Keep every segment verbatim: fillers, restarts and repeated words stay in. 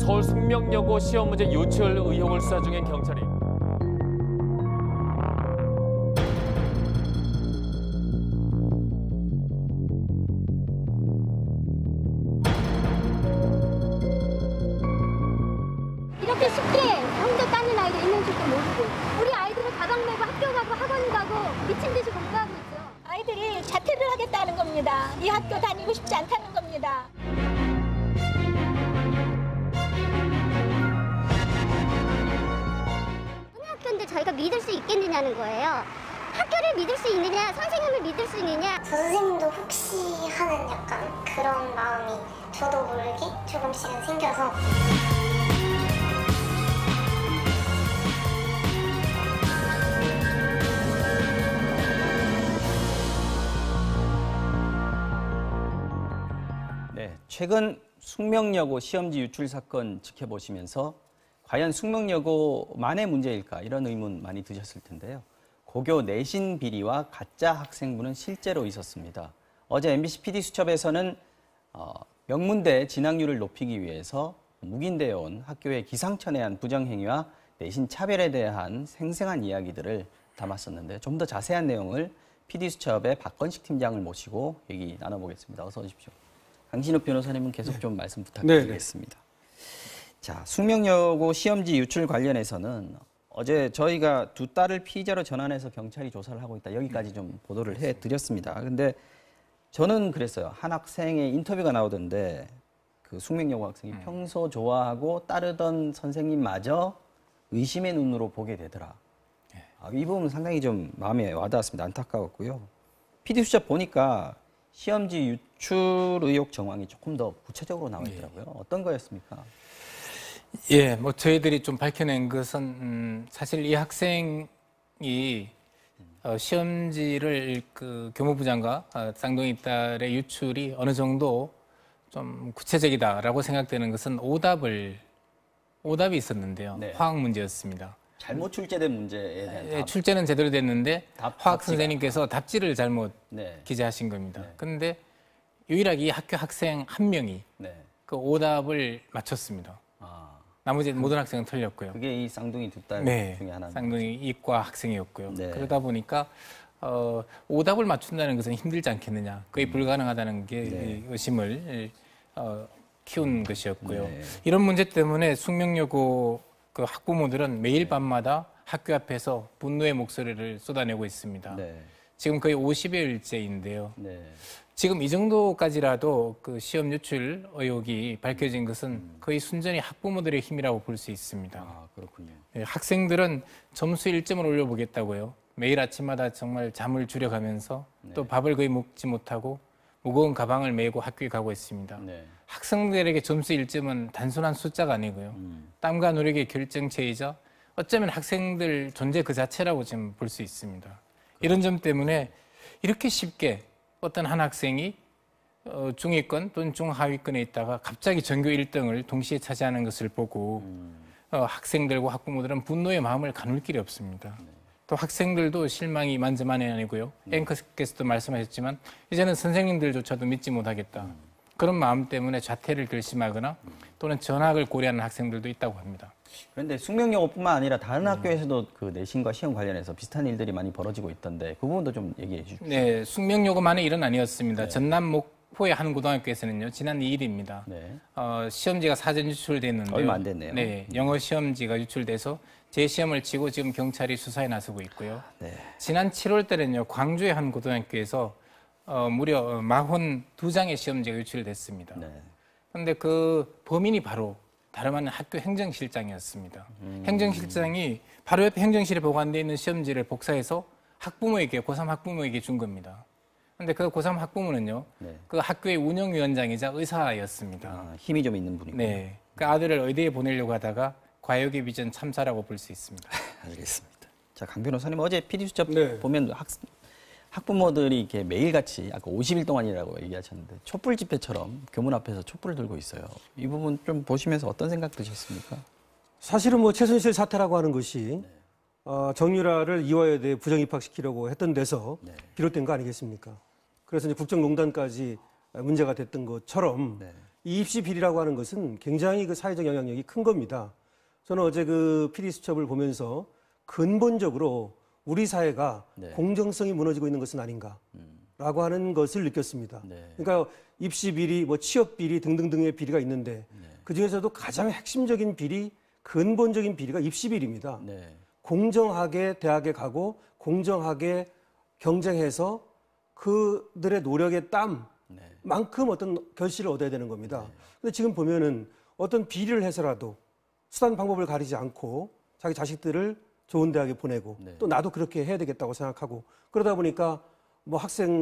서울 숙명여고 시험 문제 유출 의혹을 수사 중인 경찰이 이렇게 쉽게 혼자 따는 아이들 있는 줄도 모르고 우리 아이들은 가방 메고 학교 가고 학원 가고 미친 듯이 공부하고 있죠. 아이들이 자퇴를 하겠다는 겁니다. 이 학교 다니고 싶지 않다는 겁니다. 어느 학교인데 저희가 믿을 수 있겠느냐는 거예요. 학교를 믿을 수 있느냐, 선생님을 믿을 수 있느냐. 저 선생님도 혹시 하는 약간 그런 마음이 저도 모르게 조금씩은 생겨서 네, 최근 숙명여고 시험지 유출 사건 지켜보시면서 과연 숙명여고만의 문제일까 이런 의문 많이 드셨을 텐데요. 고교 내신 비리와 가짜 학생부는 실제로 있었습니다. 어제 엠비씨 피디수첩에서는 어, 명문대 진학률을 높이기 위해서 묵인되어 온 학교의 기상천외한 부정행위와 내신 차별에 대한 생생한 이야기들을 담았었는데 좀 더 자세한 내용을 피디수첩의 박건식 팀장을 모시고 얘기 나눠보겠습니다. 어서 오십시오. 강신욱 변호사님은 계속 네. 좀 말씀 부탁드리겠습니다. 네. 자, 숙명여고 시험지 유출 관련해서는 어제 저희가 두 딸을 피의자로 전환해서 경찰이 조사를 하고 있다. 여기까지 좀 보도를 해드렸습니다. 근데 저는 그랬어요. 한 학생의 인터뷰가 나오던데 그 숙명여고 학생이 음. 평소 좋아하고 따르던 선생님마저 의심의 눈으로 보게 되더라. 네. 아, 이 부분은 상당히 좀 마음에 와닿았습니다. 안타까웠고요. 피디수첩 보니까 시험지 유출 의혹 정황이 조금 더 구체적으로 나와 있더라고요. 예. 어떤 거였습니까? 예, 뭐 저희들이 좀 밝혀낸 것은 음, 사실 이 학생이 어, 시험지를 그 교무부장과 어, 쌍둥이 딸의 유출이 어느 정도 좀 구체적이다라고 생각되는 것은 오답을 오답이 있었는데요. 네. 화학 문제였습니다. 잘못 출제된 문제에 대한 예, 출제는 제대로 됐는데 답, 화학 답지가. 선생님께서 답지를 잘못 네. 기재하신 겁니다. 네. 그런데 유일하게 이 학교 학생 한 명이 네. 그 오답을 맞췄습니다. 아. 나머지 모든 학생은 틀렸고요. 그게 이 쌍둥이 두 딸 네, 중에 하나. 쌍둥이 이과 학생이었고요. 네. 그러다 보니까 어, 오답을 맞춘다는 것은 힘들지 않겠느냐, 거의 음. 불가능하다는 게 네. 의심을 어, 키운 것이었고요. 네. 이런 문제 때문에 숙명여고 그 학부모들은 매일 밤마다 학교 앞에서 분노의 목소리를 쏟아내고 있습니다. 네. 지금 거의 오십여일째인데요. 네. 지금 이 정도까지라도 그 시험 유출 의혹이 밝혀진 것은 음. 거의 순전히 학부모들의 힘이라고 볼 수 있습니다. 아, 그렇군요. 네, 학생들은 점수 일 점을 올려보겠다고요. 매일 아침마다 정말 잠을 줄여가면서 네. 또 밥을 거의 먹지 못하고 무거운 가방을 메고 학교에 가고 있습니다. 네. 학생들에게 점수 일 점은 단순한 숫자가 아니고요. 음. 땀과 노력의 결정체이자 어쩌면 학생들 존재 그 자체라고 지금 볼 수 있습니다. 그렇죠. 이런 점 때문에 이렇게 쉽게 어떤 한 학생이 어, 중위권 또는 중하위권에 있다가 갑자기 전교 일 등을 동시에 차지하는 것을 보고 음. 어, 학생들과 학부모들은 분노의 마음을 가눌 길이 없습니다. 네. 또 학생들도 실망이 만저만이 아니고요. 네. 앵커께서도 말씀하셨지만 이제는 선생님들조차도 믿지 못하겠다. 음. 그런 마음 때문에 자퇴를 결심하거나 음. 또는 전학을 고려하는 학생들도 있다고 합니다. 그런데 숙명여고뿐만 아니라 다른 음. 학교에서도 그 내신과 시험 관련해서 비슷한 일들이 많이 벌어지고 있던데 그 부분도 좀 얘기해 주십시오. 네, 숙명여고만의 일은 아니었습니다. 네. 전남 목포의 한 고등학교에서는요, 지난 이 일입니다. 네. 어, 시험지가 사전 유출됐는데요. 얼마 안 됐네요. 네, 영어 시험지가 유출돼서 재시험을 치고 지금 경찰이 수사에 나서고 있고요. 네. 지난 칠월 달에는요, 광주의 한 고등학교에서 어, 무려 사십이 장의 시험지가 유출됐습니다. 네. 그런데 그 범인이 바로 다름 아닌 학교 행정실장이었습니다. 음. 행정실장이 바로 옆에 행정실에 보관되어 있는 시험지를 복사해서 학부모에게, 고삼 학부모에게 준 겁니다. 그런데 그 고삼 학부모는요, 네. 그 학교의 운영위원장이자 의사였습니다. 아, 힘이 좀 있는 분이군요. 네. 그 아들을 의대에 보내려고 하다가 과욕의 비전 참사라고 볼 수 있습니다. 알겠습니다. 자, 강 변호사님, 어제 피디수첩 네. 보면 학, 학부모들이 이렇게 매일같이 아까 오십 일 동안이라고 얘기하셨는데 촛불 집회처럼 교문 앞에서 촛불을 들고 있어요. 이 부분 좀 보시면서 어떤 생각 드셨습니까? 사실은 뭐 최순실 사태라고 하는 것이 네. 어, 정유라를 이화여대에 부정 입학시키려고 했던 데서 네. 비롯된 거 아니겠습니까? 그래서 이제 국정농단까지 문제가 됐던 것처럼 네. 이 입시 비리라고 하는 것은 굉장히 그 사회적 영향력이 큰 겁니다. 저는 어제 그 피디 수첩을 보면서 근본적으로 우리 사회가 네. 공정성이 무너지고 있는 것은 아닌가라고 하는 것을 느꼈습니다. 네. 그러니까 입시 비리, 뭐 취업 비리 등등등의 비리가 있는데 네. 그 중에서도 가장 핵심적인 비리, 근본적인 비리가 입시 비리입니다. 네. 공정하게 대학에 가고 공정하게 경쟁해서 그들의 노력의 땀만큼 어떤 결실을 얻어야 되는 겁니다. 근데 지금 보면은 어떤 비리를 해서라도 수단 방법을 가리지 않고 자기 자식들을 좋은 대학에 보내고 네. 또 나도 그렇게 해야 되겠다고 생각하고 그러다 보니까 뭐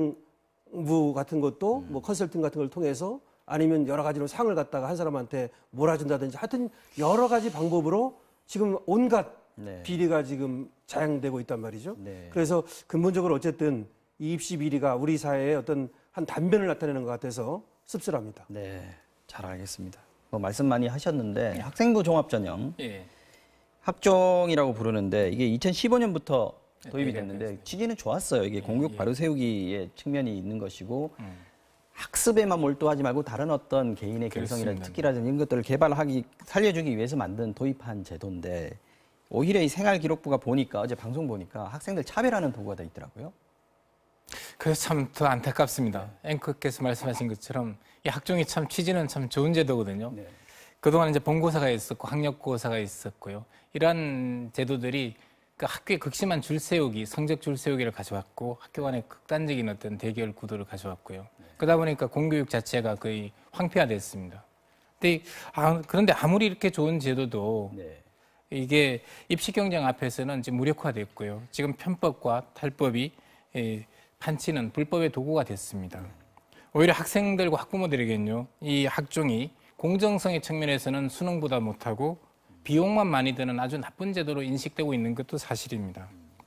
학생부 같은 것도 뭐 컨설팅 같은 걸 통해서 아니면 여러 가지로 상을 갖다가 한 사람한테 몰아준다든지 하여튼 여러 가지 방법으로 지금 온갖 네. 비리가 지금 자행되고 있단 말이죠. 네. 그래서 근본적으로 어쨌든 이 입시 비리가 우리 사회의 어떤 한 단변을 나타내는 것 같아서 씁쓸합니다. 네, 잘 알겠습니다. 뭐 말씀 많이 하셨는데 학생부 종합전형 예. 학종이라고 부르는데 이게 이천십오 년부터 도입이 네, 됐는데 네, 네. 취지는 좋았어요. 이게 공격 예. 바로 세우기의 측면이 있는 것이고 음. 학습에만 몰두하지 말고 다른 어떤 개인의 개성이라든지 그렇습니다. 특기라든지 이런 것들을 개발하기 살려주기 위해서 만든 도입한 제도인데 오히려 이 생활기록부가 보니까 어제 방송 보니까 학생들 차별하는 도구가 돼 있더라고요. 그래서 참 더 안타깝습니다. 앵커께서 말씀하신 것처럼 이 학종이 참 취지는 참 좋은 제도거든요. 네. 그동안 이제 본고사가 있었고 학력고사가 있었고요. 이러한 제도들이 그 학교에 극심한 줄 세우기, 성적 줄 세우기를 가져왔고 학교 간의 극단적인 어떤 대결 구도를 가져왔고요. 그러다 보니까 공교육 자체가 거의 황폐화됐습니다. 근데 아, 그런데 아무리 이렇게 좋은 제도도 네. 이게 입시 경쟁 앞에서는 이제 무력화됐고요. 지금 편법과 탈법이 예, 판치는 불법의 도구가 됐습니다. 오히려 학생들과 학부모들에게는요, 이 학종이 공정성의 측면에서는 수능보다 못하고 비용만 많이 드는 아주 나쁜 제도로 인식되고 있는 것도 사실입니다.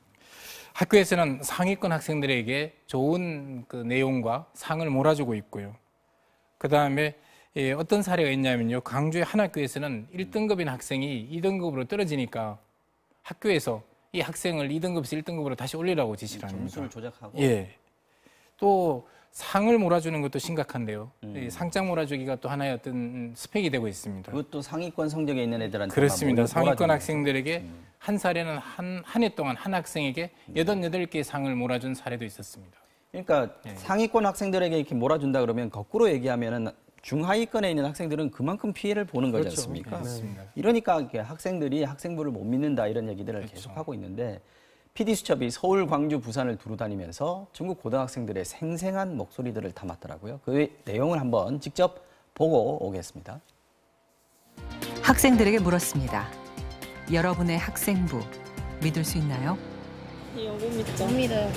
학교에서는 상위권 학생들에게 좋은 그 내용과 상을 몰아주고 있고요. 그 다음에 예, 어떤 사례가 있냐면요. 강주의 한 학교에서는 일 등급인 학생이 이 등급으로 떨어지니까 학교에서 이 학생을 이 등급에서 일 등급으로 다시 올리라고 지시를 합니다. 점수를 조작하고. 예. 또 상을 몰아주는 것도 심각한데요. 음. 이 상장 몰아주기가 또 하나의 어떤 스펙이 되고 있습니다. 그것도 상위권 성적에 있는 애들한테 그렇습니다. 상위권 몰아주는 학생들에게 음. 한 사례는 한 한 해 동안 한 학생에게 여덟여덟 개의 상을 몰아준 사례도 있었습니다. 그러니까 예. 상위권 학생들에게 이렇게 몰아준다 그러면 거꾸로 얘기하면은 중하위권에 있는 학생들은 그만큼 피해를 보는 거지 그렇죠. 않습니까? 맞습니다. 이러니까 이렇게 학생들이 학생부를 못 믿는다 이런 얘기들을 그렇죠. 계속하고 있는데 피디수첩이 서울, 광주, 부산을 두루 다니면서 중국 고등학생들의 생생한 목소리들을 담았더라고요. 그 내용을 한번 직접 보고 오겠습니다. 학생들에게 물었습니다. 여러분의 학생부 믿을 수 있나요? 못 믿죠. 못 믿어요.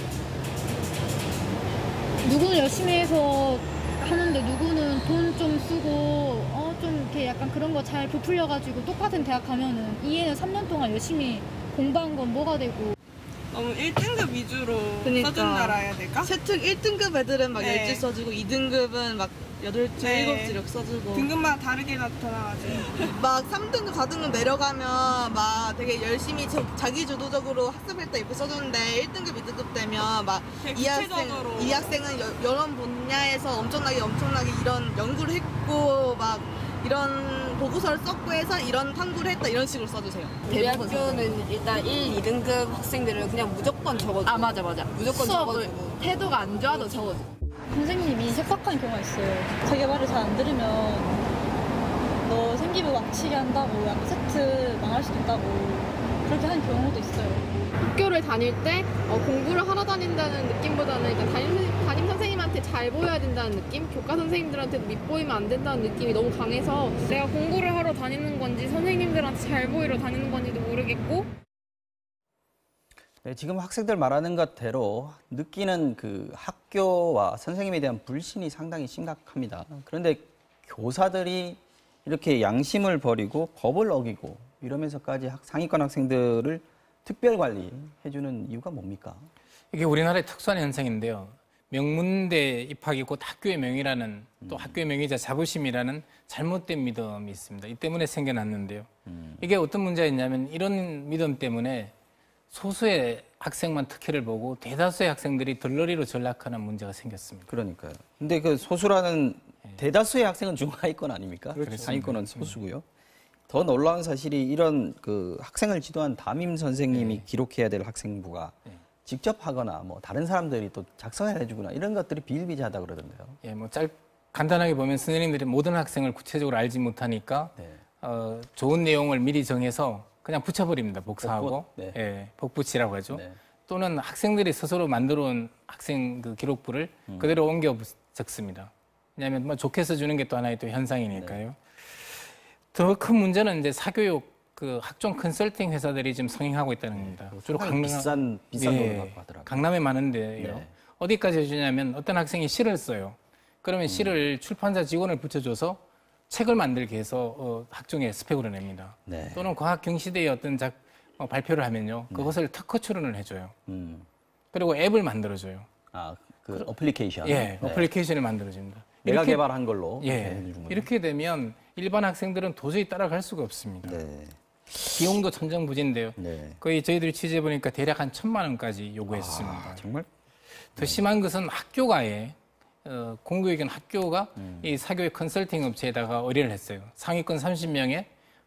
누구는 열심히 해서 하는데 누구는 돈 좀 쓰고 어 좀 이렇게 약간 그런 거 잘 부풀려가지고 똑같은 대학 가면은 이 애는 삼 년 동안 열심히 공부한 건 뭐가 되고. 너무 일 등급 위주로 그러니까. 써준다라 해야 될까? 세특 일 등급 애들은 막 네. 열 줄 써주고 이 등급은 막 여덟 줄, 네. 일곱 줄 이렇게 써주고 등급마다 다르게 나타나가지고. 막 삼 등급, 사 등급 내려가면 막 되게 열심히 자, 자기 주도적으로 학습할 때 이렇게 써주는데 일 등급, 이 등급 되면 막 되게 이 학생, 구체적으로. 이 학생은 여, 여러 분야에서 엄청나게 엄청나게 이런 연구를 했고 막 이런 보고서를 썼고 해서 이런 탐구를 했다 이런 식으로 써주세요. 우리 학교는 일단 일, 이 등급 학생들은 그냥 무조건 적어줘. 아 맞아 맞아. 무조건 적어주고 태도가 안 좋아도 적어줘. 선생님이 협박한 경우가 있어요. 자기 말을 잘 안 들으면 너 생기부 망치게 한다고, 약간 세트 망할 수도 있다고 그렇게 하는 경우도 있어요. 학교를 다닐 때 어, 공부를 하러 다닌다는 느낌보다는 일단 담임, 담임 선생님한테 잘 보여야 된다는 느낌? 교과 선생님들한테도 밉보이면 안 된다는 느낌이 너무 강해서 내가 공부를 하러 다니는 건지 선생님들한테 잘 보이러 다니는 건지도 모르겠고. 네, 지금 학생들 말하는 것대로 느끼는 그 학교와 선생님에 대한 불신이 상당히 심각합니다. 그런데 교사들이 이렇게 양심을 버리고 법을 어기고 이러면서까지 학, 상위권 학생들을 특별 관리해주는 이유가 뭡니까? 이게 우리나라의 특수한 현상인데요. 명문대 입학이 곧 학교의 명예라는 또 음. 학교의 명예자 자부심이라는 잘못된 믿음이 있습니다. 이 때문에 생겨났는데요. 음. 이게 어떤 문제가 있냐면 이런 믿음 때문에 소수의 학생만 특혜를 보고 대다수의 학생들이 들러리로 전락하는 문제가 생겼습니다. 그러니까요. 근데 그 소수라는 대다수의 학생은 중하위권 아닙니까? 그렇죠. 상위권은 소수고요. 더 놀라운 사실이 이런 그 학생을 지도한 담임 선생님이 네. 기록해야 될 학생부가 네. 직접 하거나 뭐 다른 사람들이 또 작성해 주거나 이런 것들이 비일비재하다 그러던데요. 예, 뭐 짧, 간단하게 보면 선생님들이 모든 학생을 구체적으로 알지 못하니까 네. 어, 좋은 내용을 미리 정해서 그냥 붙여버립니다. 복사하고 복붙? 네. 예, 복붙이라고 하죠. 네. 또는 학생들이 스스로 만들어온 학생 그 기록부를 음. 그대로 옮겨 적습니다. 왜냐하면 뭐 좋게 써주는 게 또 하나의 또 현상이니까요. 네. 더 큰 문제는 이제 사교육 그 학종 컨설팅 회사들이 지금 성행하고 있다는 겁니다. 네. 주로 강남 비싼 비싼 예, 돈을 받고 하더라고요. 강남에 많은데요. 네. 어디까지 해주냐면 어떤 학생이 시를 써요. 그러면 음. 시를 출판사 직원을 붙여줘서 책을 만들게 해서 어, 학종에 스펙으로 냅니다. 네. 또는 과학 경시대의 어떤 작, 어, 발표를 하면요. 그것을 특허 출원을 해줘요. 음. 그리고 앱을 만들어줘요. 아, 그 어플리케이션. 예, 네. 어플리케이션을 만들어줍니다. 내가 이렇게- 개발한 걸로. 예, 이렇게 해주는 거죠. 이렇게 되면 일반 학생들은 도저히 따라갈 수가 없습니다. 네. 비용도 천정부진인데요. 네. 거의 저희들이 취재해 보니까 대략 한 천만 원까지 요구했습니다. 아, 정말? 더 심한 것은 학교가에 어, 공교육원 학교가 음. 이 사교육 컨설팅 업체에다가 의뢰를 했어요. 상위권 삼십 명의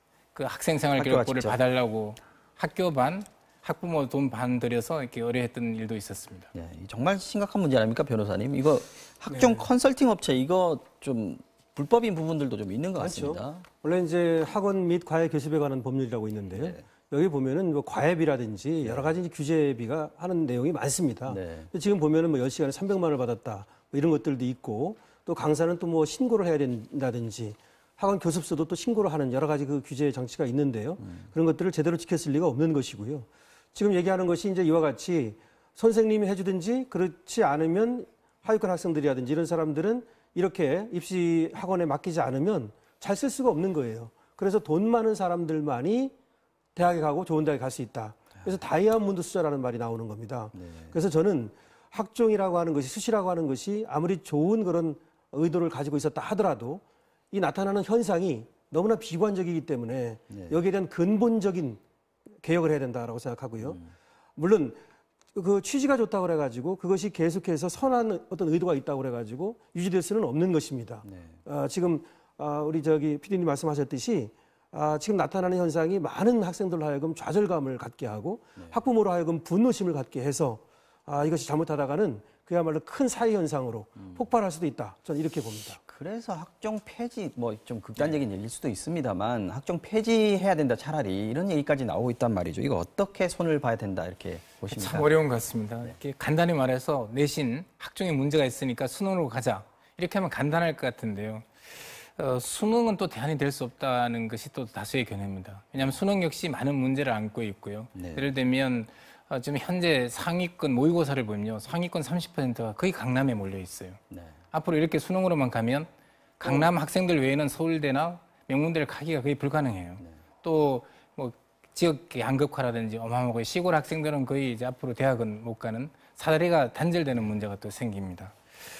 그 학생 생활 학교가 기록부를 직접. 봐달라고 학교 반, 학부모 돈 반 들여서 이렇게 의뢰했던 일도 있었습니다. 네, 정말 심각한 문제 아닙니까, 변호사님? 이거 학종 네. 컨설팅 업체 이거 좀 불법인 부분들도 좀 있는 것 그렇죠. 같습니다. 원래 이제 학원 및 과외 교습에 관한 법률이라고 있는데요. 네. 여기 보면은 뭐 과외비라든지 여러 가지 이제 규제비가 하는 내용이 많습니다. 네. 근데 지금 보면은 뭐 열 시간에 삼백만 원을 받았다 뭐 이런 것들도 있고 또 강사는 또 뭐 신고를 해야 된다든지 학원 교습소도 또 신고를 하는 여러 가지 그 규제 장치가 있는데요. 음. 그런 것들을 제대로 지켰을 리가 없는 것이고요. 지금 얘기하는 것이 이제 이와 같이 선생님이 해주든지 그렇지 않으면 하위권 학생들이라든지 이런 사람들은 이렇게 입시 학원에 맡기지 않으면 잘 쓸 수가 없는 거예요. 그래서 돈 많은 사람들만이 대학에 가고 좋은 대학에 갈 수 있다. 그래서 다이아몬드 숫자라는 말이 나오는 겁니다. 네. 그래서 저는 학종이라고 하는 것이 수시라고 하는 것이 아무리 좋은 그런 의도를 가지고 있었다 하더라도 이 나타나는 현상이 너무나 비관적이기 때문에 네. 여기에 대한 근본적인 개혁을 해야 된다라고 생각하고요. 물론 그 취지가 좋다고 그래가지고 그것이 계속해서 선한 어떤 의도가 있다고 그래가지고 유지될 수는 없는 것입니다. 네. 어, 지금 어, 우리 저기 피디님 말씀하셨듯이 아, 지금 나타나는 현상이 많은 학생들로 하여금 좌절감을 갖게 하고 네. 학부모로 하여금 분노심을 갖게 해서 아, 이것이 잘못하다가는 그야말로 큰 사회 현상으로 음. 폭발할 수도 있다. 저는 이렇게 봅니다. 그래서 학종 폐지 뭐 좀 극단적인 얘기일 수도 있습니다만 학종 폐지해야 된다 차라리 이런 얘기까지 나오고 있단 말이죠. 이거 어떻게 손을 봐야 된다 이렇게 보십니까? 참 어려운 것 같습니다. 이렇게 간단히 말해서 내신 학종에 문제가 있으니까 수능으로 가자 이렇게 하면 간단할 것 같은데요. 어, 수능은 또 대안이 될 수 없다는 것이 또 다수의 견해입니다. 왜냐하면 수능 역시 많은 문제를 안고 있고요. 네. 예를 들면 어, 지금 현재 상위권 모의고사를 보면요. 상위권 삼십 퍼센트가 거의 강남에 몰려 있어요. 네. 앞으로 이렇게 수능으로만 가면 강남 학생들 외에는 서울대나 명문대를 가기가 거의 불가능해요. 네. 또 뭐 지역 양극화라든지 어마어마하고 시골 학생들은 거의 이제 앞으로 대학은 못 가는 사다리가 단절되는 문제가 또 생깁니다.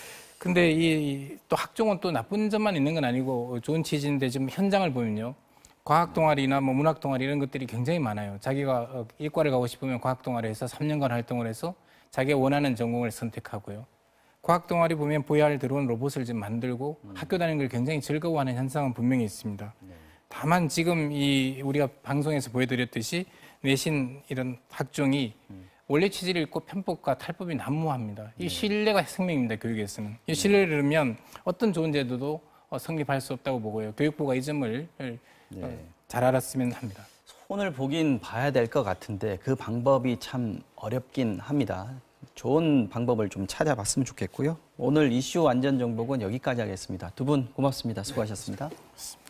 근데 이 또 학종은 또 나쁜 점만 있는 건 아니고 좋은 취지인데 지금 현장을 보면요. 과학 동아리나 뭐 문학 동아리 이런 것들이 굉장히 많아요. 자기가 이과를 가고 싶으면 과학 동아리에서 삼 년간 활동을 해서 자기가 원하는 전공을 선택하고요. 과학 동아리 보면 브이아르 들어온 로봇을 지금 만들고 음. 학교 다니는 걸 굉장히 즐거워하는 현상은 분명히 있습니다. 네. 다만 지금 이 우리가 방송에서 보여드렸듯이 내신 이런 학종이 음. 원래 취지를 잃고 편법과 탈법이 난무합니다. 이 신뢰가 생명입니다. 교육에서는. 이 신뢰를 잃으면 어떤 좋은 제도도 성립할 수 없다고 보고요. 교육부가 이 점을 네. 잘 알았으면 합니다. 손을 보긴 봐야 될 것 같은데 그 방법이 참 어렵긴 합니다. 좋은 방법을 좀 찾아봤으면 좋겠고요. 오늘 이슈 완전정복은 여기까지 하겠습니다. 두 분 고맙습니다. 수고하셨습니다. 네,